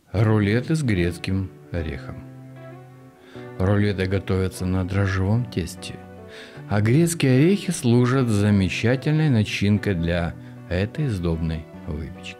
Рулеты с грецким орехом. Рулеты готовятся на дрожжевом тесте, а грецкие орехи служат замечательной начинкой для этой сдобной выпечки.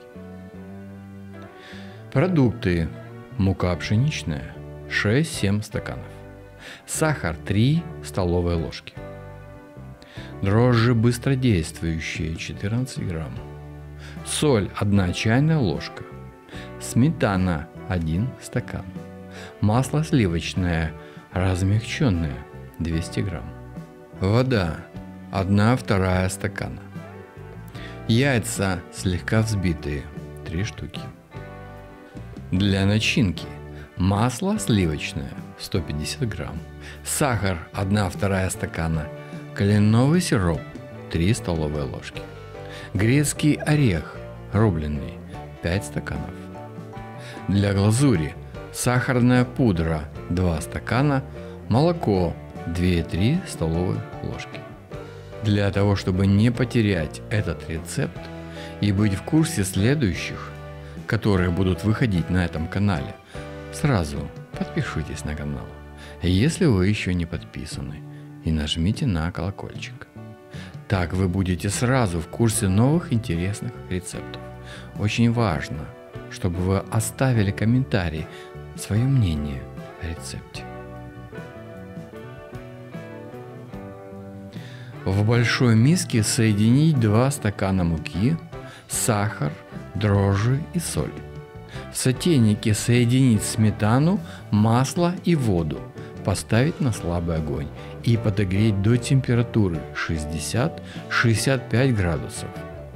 Продукты: мука пшеничная 6-7 стаканов, сахар 3 столовые ложки, дрожжи быстродействующие 14 грамм, соль 1 чайная ложка, сметана 1 стакан, масло сливочное размягченное 200 грамм, вода 1/2 стакана, яйца слегка взбитые 3 штуки. Для начинки: масло сливочное 150 грамм, сахар 1/2 стакана, кленовый сироп 3 столовые ложки, грецкий орех рубленый 5 стаканов. Для глазури: сахарная пудра 2 стакана, молоко 2-3 столовые ложки. Для того, чтобы не потерять этот рецепт и быть в курсе следующих, которые будут выходить на этом канале, сразу подпишитесь на канал, если вы еще не подписаны, и нажмите на колокольчик. Так вы будете сразу в курсе новых интересных рецептов. Очень важно, чтобы вы оставили комментарий, свое мнение о рецепте. В большой миске соединить 2 стакана муки, сахар, дрожжи и соль. В сотейнике соединить сметану, масло и воду, поставить на слабый огонь и подогреть до температуры 60-65 градусов.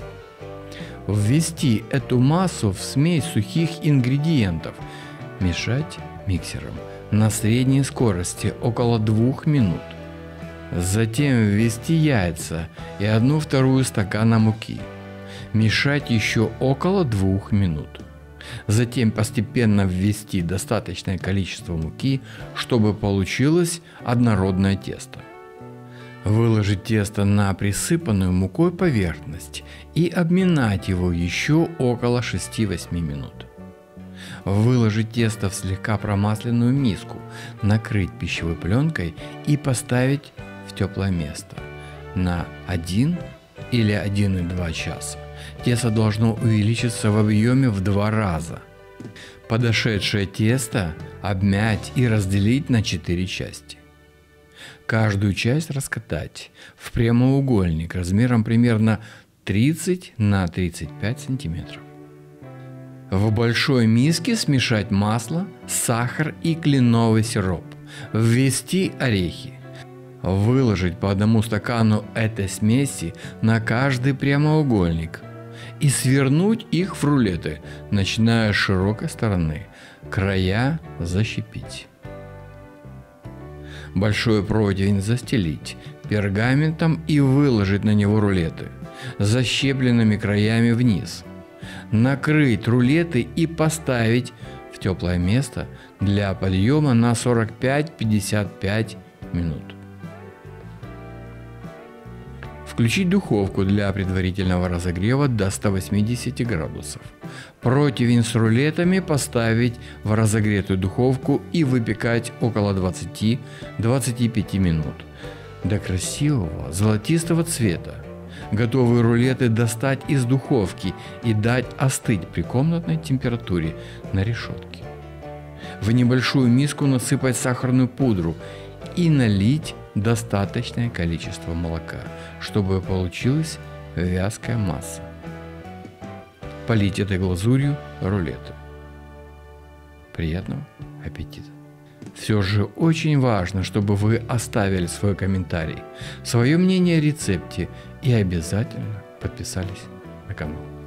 Ввести эту массу в смесь сухих ингредиентов, мешать миксером на средней скорости около 2 минут. Затем ввести яйца и 1/2 стакана муки. Мешать еще около 2 минут. Затем постепенно ввести достаточное количество муки, чтобы получилось однородное тесто. Выложить тесто на присыпанную мукой поверхность и обминать его еще около 6-8 минут. Выложить тесто в слегка промасленную миску, накрыть пищевой пленкой и поставить в теплое место на 1 или 1,2 часа. Тесто должно увеличиться в объеме в 2 раза. Подошедшее тесто обмять и разделить на 4 части. Каждую часть раскатать в прямоугольник размером примерно 30 на 35 сантиметров. В большой миске смешать масло, сахар и кленовый сироп. Ввести орехи. Выложить по 1 стакану этой смеси на каждый прямоугольник и свернуть их в рулеты, начиная с широкой стороны. Края защипить. Большой противень застелить пергаментом и выложить на него рулеты защепленными краями вниз. Накрыть рулеты и поставить в теплое место для подъема на 45-55 минут. Включить духовку для предварительного разогрева до 180 градусов. Противень с рулетами поставить в разогретую духовку и выпекать около 20-25 минут до красивого золотистого цвета. Готовые рулеты достать из духовки и дать остыть при комнатной температуре на решетке. В небольшую миску насыпать сахарную пудру и налить достаточное количество молока, чтобы получилась вязкая масса. Полить этой глазурью рулеты. Приятного аппетита! Все же очень важно, чтобы вы оставили свой комментарий, свое мнение о рецепте и обязательно подписались на канал.